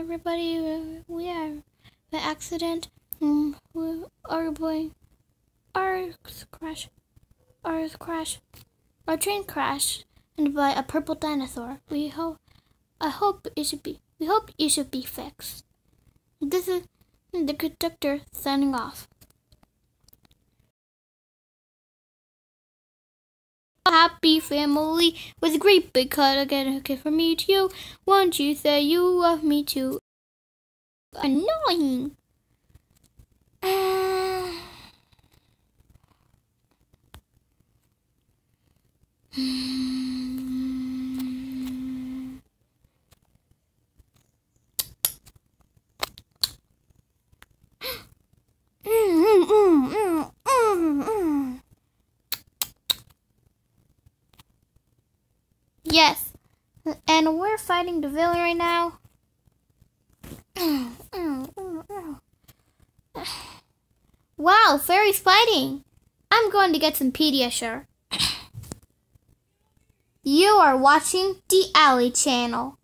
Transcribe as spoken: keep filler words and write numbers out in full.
everybody. We have the accident. Um, we are going. Our crash. Our crash. Our train crashed and by a purple dinosaur. We hope. I hope it should be. We hope it should be fixed. This is the conductor signing off. Happy family with a great big hug again. Okay, from me to you. Won't you say you love me too? Annoying. Uh... Yes, and we're fighting the villain right now. Wow, fairies fighting. I'm going to get some Pediasure. You are watching the Alley Channel.